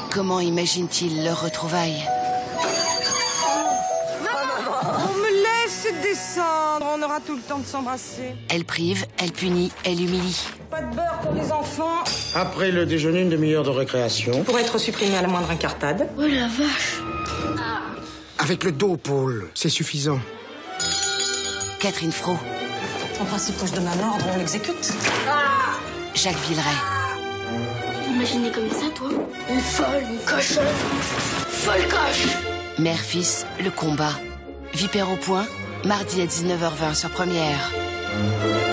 Comment imagine-t-il leur retrouvaille? On me laisse descendre, on aura tout le temps de s'embrasser. Elle prive, elle punit, elle humilie. Pas de beurre pour les enfants. Après le déjeuner, une demi-heure de récréation. Pour être supprimé à la moindre incartade. Oh la vache. Avec le dos, Paul, c'est suffisant. Catherine Fro. En principe, quand je donne un ordre, on l'exécute. Jacques Villeray. Imaginez comme ça, toi? Une folle, une cochonne. Folle coche. Mère-fils, le combat. Vipère au point, mardi à 19h20 sur Première.